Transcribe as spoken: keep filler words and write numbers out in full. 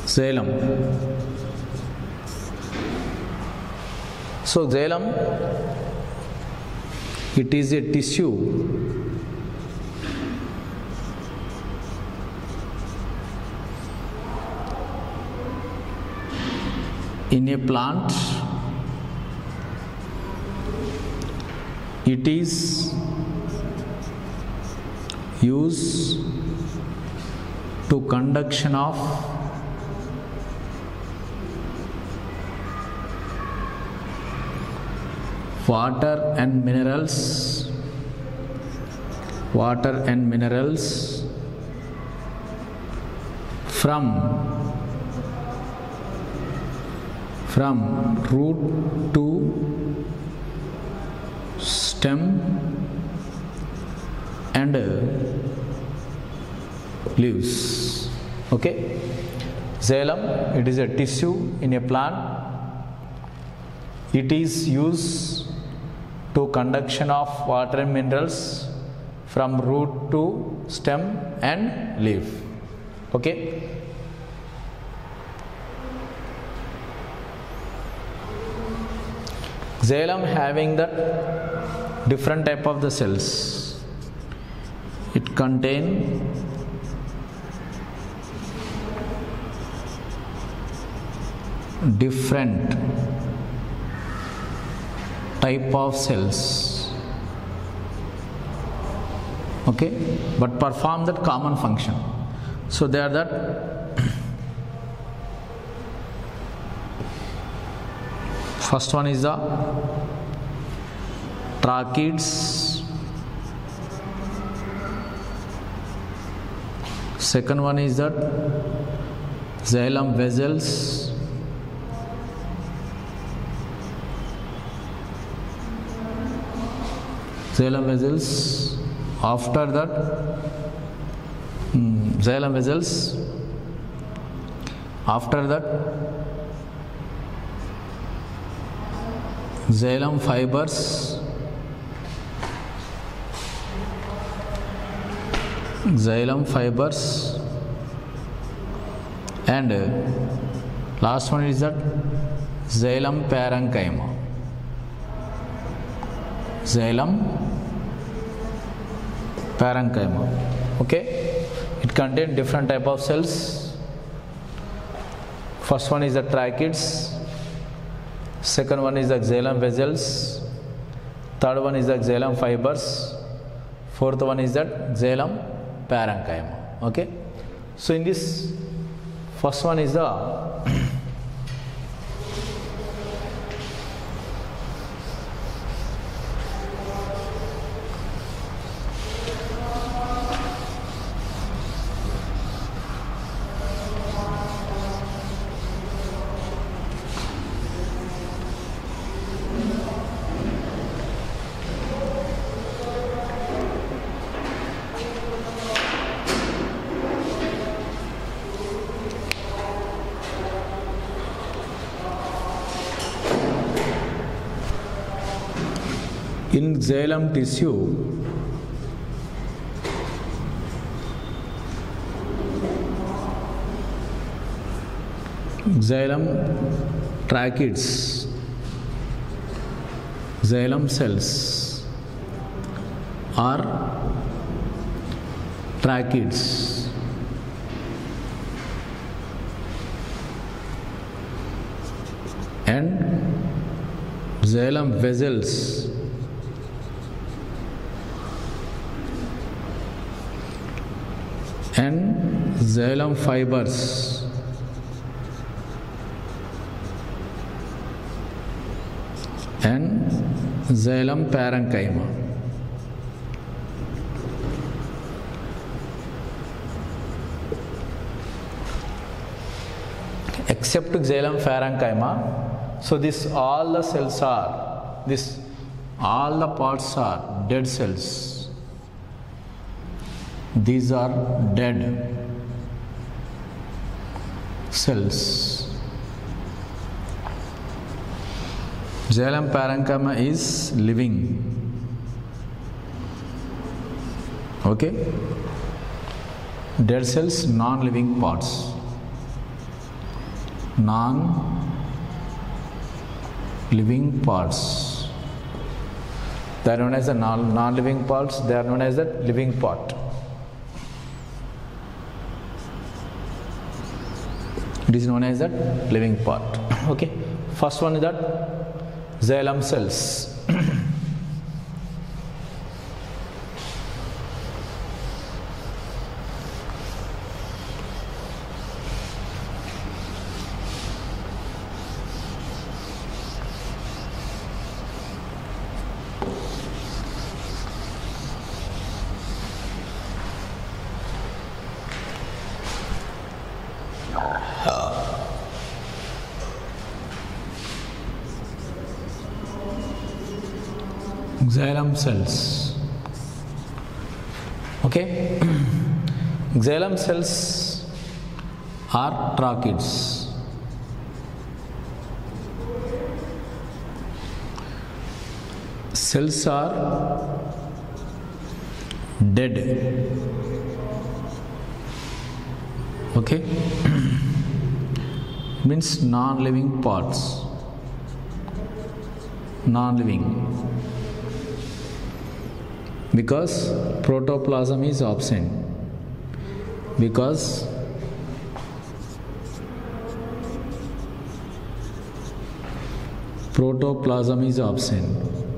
Xylem. So xylem, it is a tissue in a plant. It is used to conduction of water and minerals, water and minerals from from root to stem and leaves. Okay, xylem, it is a tissue in a plant. It is used to conduction of water and minerals from root to stem and leaf. Okay. Xylem having the different type of the cells. It contain different type of cells, okay, but perform that common function. So they are that first one is the tracheids, second one is that xylem vessels, xylem vessels, after that hmm, xylem vessels, after that xylem fibers, xylem fibers, and last one is that xylem parenchyma. Xylem parenchyma. Okay, it contains different type of cells. First one is the tracheids, second one is the xylem vessels, third one is the xylem fibers, fourth one is that xylem parenchyma. Okay, so in this first one is the in xylem tissue, xylem tracheids, xylem cells are tracheids, and xylem vessels and xylem fibers and xylem parenchyma. Except xylem parenchyma, so this all the cells are, this all the parts are dead cells. These are dead cells. Xylem parenchyma is living. Okay, dead cells, non-living parts. non-living parts. They are known as the non- non-living parts. They are known as the living part. It is known as the living part. Okay. First one is that xylem cells. Xylem cells. Okay. Xylem cells are tracheids. Cells are dead. Okay. Means non-living parts. Non-living. Because protoplasm is absent. Because protoplasm is absent.